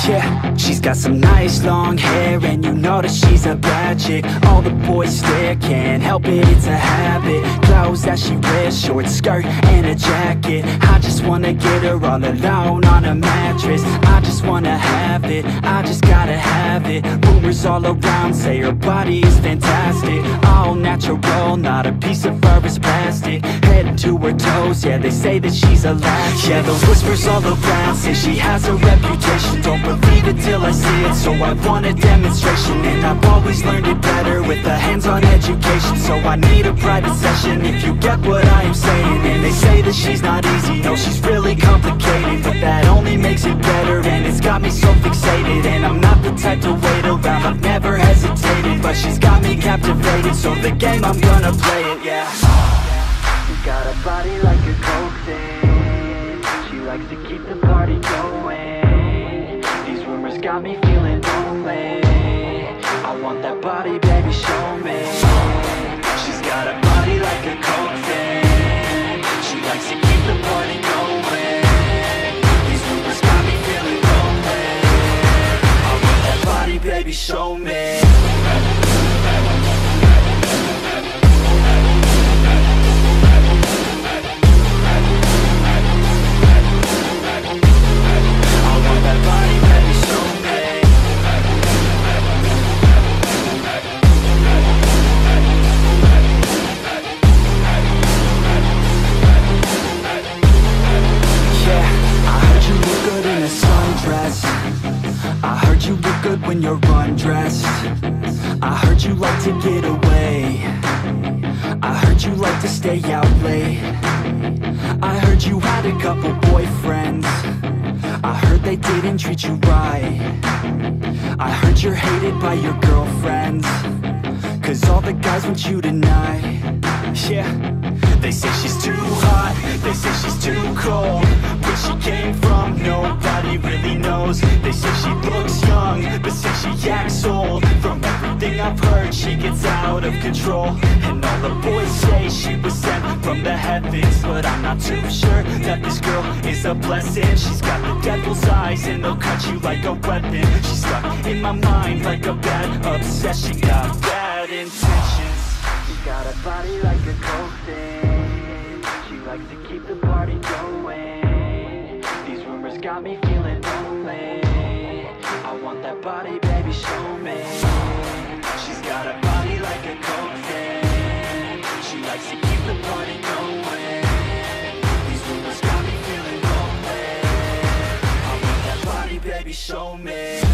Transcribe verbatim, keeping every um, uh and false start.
Yeah, she's got some nice long hair, and you know that she's a bad chick. All the boys stare, can't help it, it's a habit. Clothes that she wears, short skirt and a jacket. I just wanna get her all alone on a mattress. I just wanna have it, I just gotta have it. Rumors all around say her body is fantastic. All natural, not a piece of fur is plastic. Head to her toes, yeah, they say that she's a latch. Yeah, the whispers all around say she has a reputation. Don't believe it till I see it, so I want a demonstration. And I've always learned it better with a hands-on education. So I need a private session if you get what I am saying. And they say that she's not easy, no, she's really complicated. But that only makes it better, and it's got me so fixated. And I'm not the type to wait around, I've never hesitated. But she's got me captivated, so the game, I'm gonna play it, yeah. You got a body like a coke thing. She likes to keep the party going. These rumors got me feeling lonely. I want that body, baby, show me. She's got a body like a coke thing. She likes to keep the party going. These rumors got me feeling lonely. I want that body, baby, show me. I heard you look good when you're undressed. I heard you like to get away. I heard you like to stay out late. I heard you had a couple boyfriends. I heard they didn't treat you right. I heard you're hated by your girlfriends, cause all the guys want you tonight. Yeah, they say she's too hot, they say she's too cold. Where she came from, nobody really knows. They say she looks young, but say she acts old. From everything I've heard, she gets out of control. And all the boys say she was sent from the heavens, but I'm not too sure that this girl is a blessing. She's got the devil's eyes, and they'll cut you like a weapon. She's stuck in my mind like a bad obsession. Got bad intentions. She's got a body like a coke thing. She likes to keep the party going. These rumors got me feeling lonely. I want that body, baby, show me. She's got a body like a coke thing. She likes to keep the party going. These rumors got me feeling lonely. I want that body, baby, show me.